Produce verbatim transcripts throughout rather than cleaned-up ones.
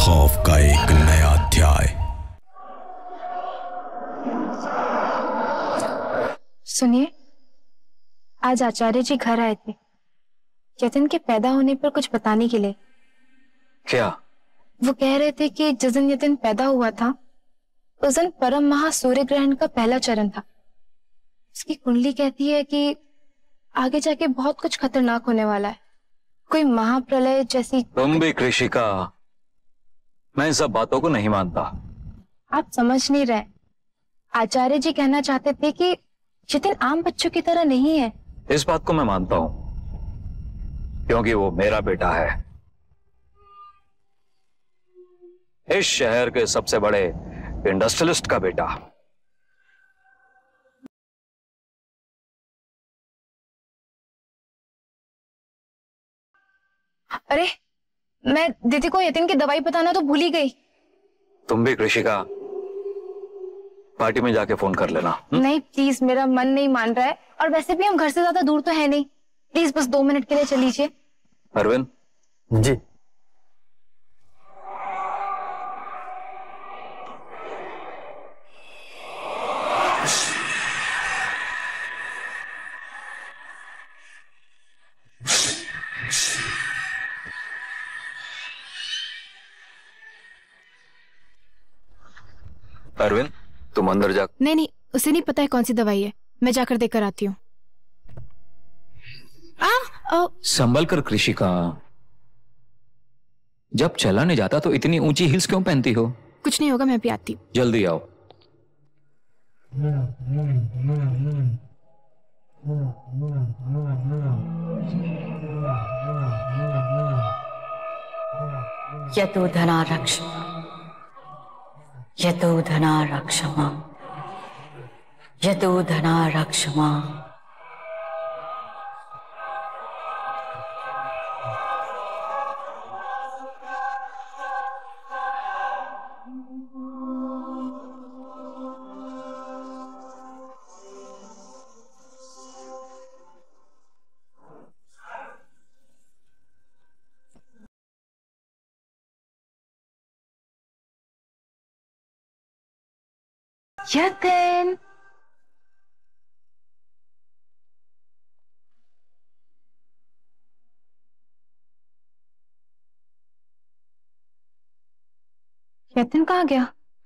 खौफ का एक नया अध्याय। सुनिए, आज आचार्य जी घर आए थे यतिन के पैदा होने पर कुछ बताने के लिए। क्या? वो कह रहे थे कि जिस दिन यतिन पैदा हुआ था उस दिन परम महा सूर्य ग्रहण का पहला चरण था। उसकी कुंडली कहती है कि आगे जाके बहुत कुछ खतरनाक होने वाला है, कोई महाप्रलय जैसी। तुम भी कृषिका, मैं इन सब बातों को नहीं मानता। आप समझ नहीं रहे। आचार्य जी कहना चाहते थे कि यतिन आम बच्चों की तरह नहीं है। इस बात को मैं मानता हूं, क्योंकि वो मेरा बेटा है, इस शहर के सबसे बड़े इंडस्ट्रियलिस्ट का बेटा। अरे, मैं दीदी को यतिन की दवाई बताना तो भूल ही गई। तुम भी कृषिका, पार्टी में जाके फोन कर लेना। हुँ? नहीं प्लीज, मेरा मन नहीं मान रहा है, और वैसे भी हम घर से ज्यादा दूर तो है नहीं। प्लीज बस दो मिनट के लिए चलीजिए। अरविंद जी। अरविंद, तुम अंदर जा। नहीं नहीं, उसे नहीं पता है कौन सी दवाई है, मैं जाकर देकर आती हूँ। संभल कर कृषिका, जब चला नहीं जाता तो इतनी ऊंची हिल्स क्यों पहनती हो? कुछ नहीं होगा, मैं भी आती हूँ। जल्दी आओ। यतो धना रक्ष यतो धना रक्ष मां, यतो धना रक्ष मां। यतिन, यतिन कहाँ गया?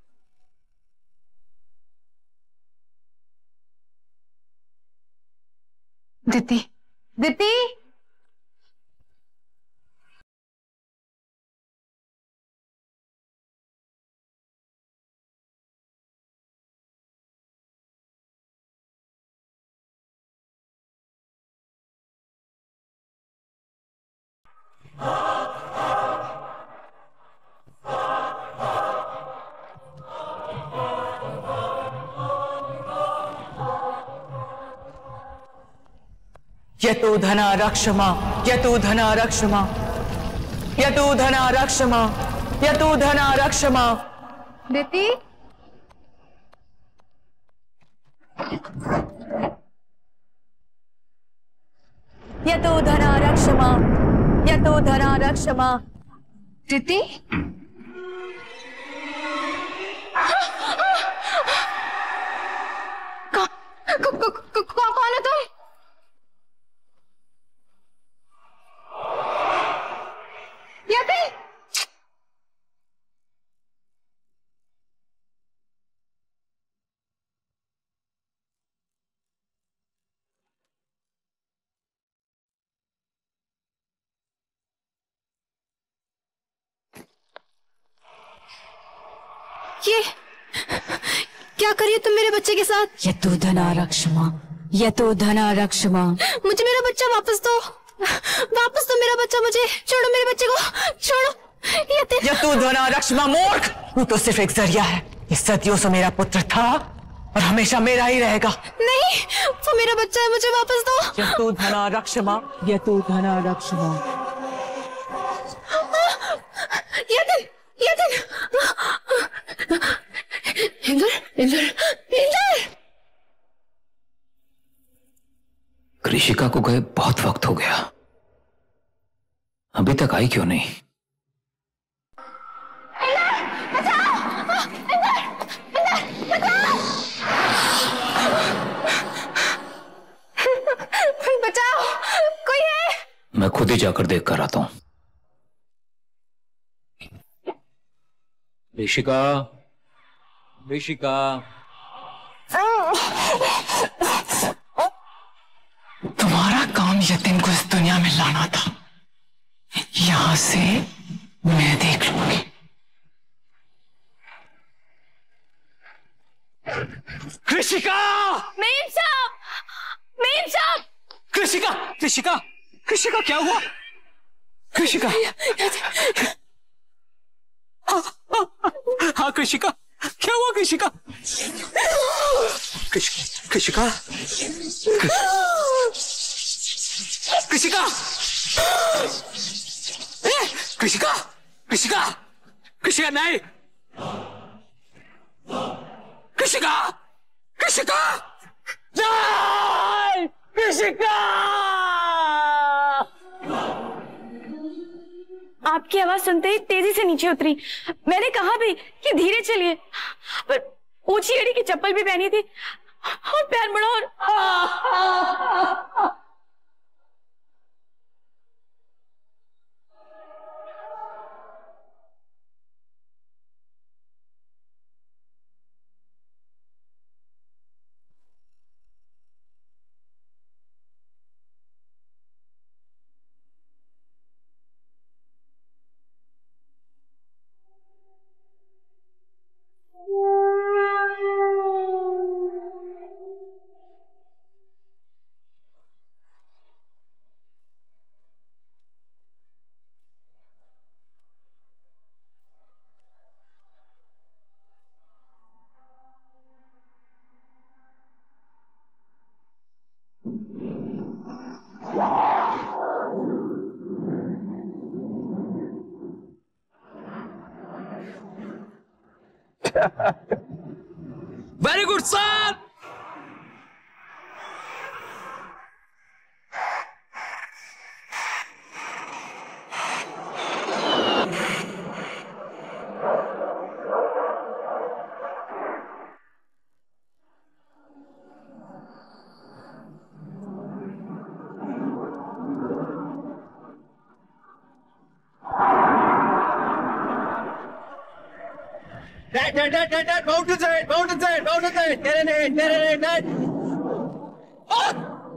दीदी, दीदी, यतो धना रक्ष मां, यतो धना रक्ष मां, यतो धना रक्ष मां, यतो धना रक्ष मां। दीदी, यतो धना रक्ष मां, यतो धना रक्ष मां। दीदी, कौन हो तुम? यतिन, ये क्या करिए तुम मेरे बच्चे के साथ? यतो धना रक्ष मां, यतो धना रक्ष मां। मुझे मेरा बच्चा वापस दो, वापस दो मेरा बच्चा मुझे। छोड़ो मेरे बच्चे को, छोड़ो। यतिन, यतो धना रक्ष मां। मूर्ख, तू तो सिर्फ एक जरिया है। इस सदियों से मेरा पुत्र था और हमेशा मेरा ही रहेगा। नहीं, वो मेरा बच्चा है, मुझे वापस दो। यतो धना रक्ष मां, यतो धना रक्ष मां। यतिन, यतिन, इंदर, इंदर, इंदर। कृषिका को गए बहुत वक्त हो गया, अभी तक आई क्यों नहीं? मैं खुद ही जाकर देख कर आता हूं। ऋषिका, ऋषिका, तुम्हारा काम यतिन को इस दुनिया में लाना था, यहां से मैं देख लूंगी। ऋषिका! मेम साहब, मेम साहब! कृषिका, कृषिका, कृषिका क्या हुआ? कृषिका, हाँ कृषिका, क्या हुआ कृषिका? कृषिका, कृषिका, कृषिका, कृषिका, कृषिका नहीं, कृषिका, कृषिका, नहीं, कृषिका! आपकी आवाज सुनते ही तेजी से नीचे उतरी। मैंने कहा भी कि धीरे चलिए, पर ऊंची एड़ी की चप्पल भी पहनी थी और पैर मुड़ा और very good sir. Dad, dad, dad, dad, dad, mountain side, mountain side, mountain side, get in it, get in it, dad. Oh!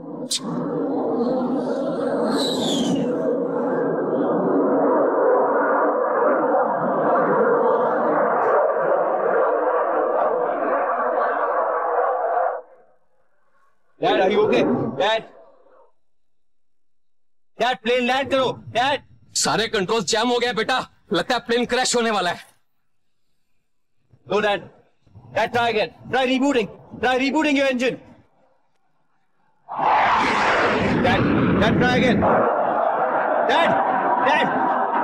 Dad, are you okay? Dad. Dad, plane land करो, Dad. सारे control jam हो गया बेटा, लगता है plane crash होने वाला है। No, Dad. Dad, try again. Try rebooting. Try rebooting your engine. Dad, Dad, try again. Dad, Dad.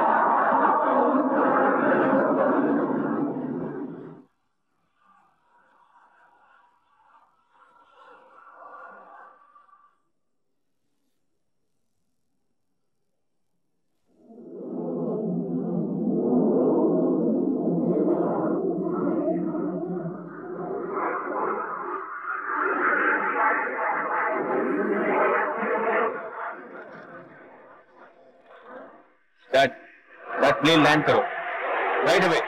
Dad, that plane land करो, right away.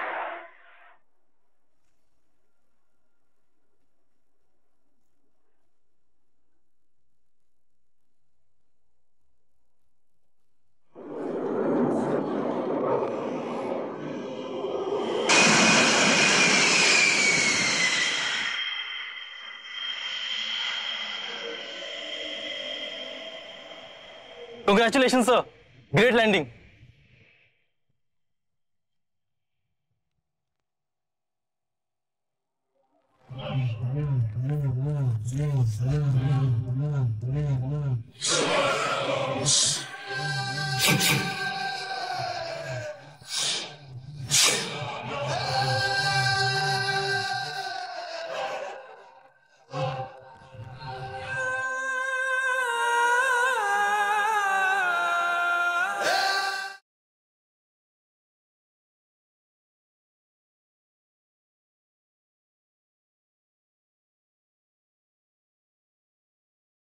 Congratulations, sir. Great landing. Chim chim.